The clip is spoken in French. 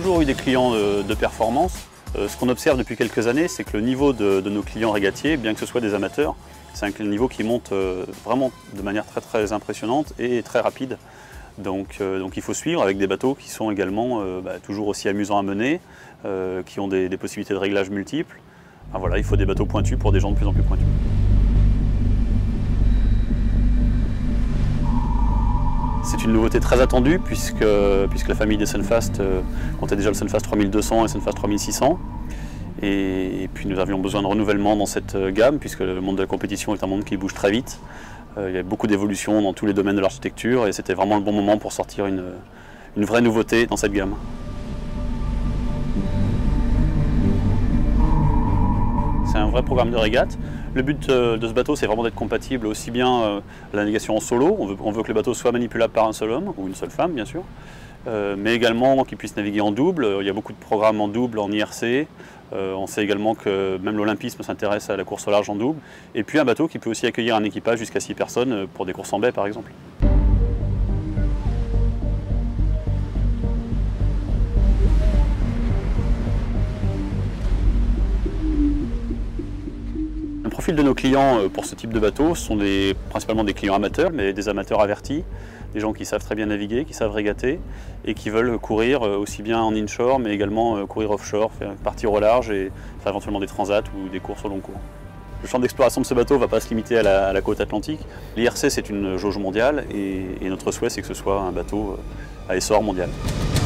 toujours eu des clients de performance. Ce qu'on observe depuis quelques années, c'est que le niveau de nos clients régatiers, bien que ce soit des amateurs, c'est un niveau qui monte vraiment de manière très impressionnante et très rapide. Donc il faut suivre avec des bateaux qui sont également toujours aussi amusants à mener, qui ont des possibilités de réglage multiples. Enfin, voilà, il faut des bateaux pointus pour des gens de plus en plus pointus. C'est une nouveauté très attendue puisque la famille des Sunfast comptait déjà le Sunfast 3200 et le Sunfast 3600. Et puis nous avions besoin de renouvellement dans cette gamme puisque le monde de la compétition est un monde qui bouge très vite. Il y a beaucoup d'évolutions dans tous les domaines de l'architecture et c'était vraiment le bon moment pour sortir une vraie nouveauté dans cette gamme. C'est un vrai programme de régate. Le but de ce bateau, c'est vraiment d'être compatible aussi bien à la navigation en solo, on veut que le bateau soit manipulable par un seul homme, ou une seule femme bien sûr, mais également qu'il puisse naviguer en double. Il y a beaucoup de programmes en double, en IRC. On sait également que même l'Olympisme s'intéresse à la course au large en double. Et puis un bateau qui peut aussi accueillir un équipage jusqu'à 6 personnes pour des courses en baie par exemple. Le profil de nos clients pour ce type de bateau sont principalement des clients amateurs, mais des amateurs avertis, des gens qui savent très bien naviguer, qui savent régater et qui veulent courir aussi bien en inshore mais également courir offshore, partir au large et faire éventuellement des transats ou des courses au long cours. Le champ d'exploration de ce bateau ne va pas se limiter à la côte atlantique. L'IRC c'est une jauge mondiale et notre souhait c'est que ce soit un bateau à essor mondial.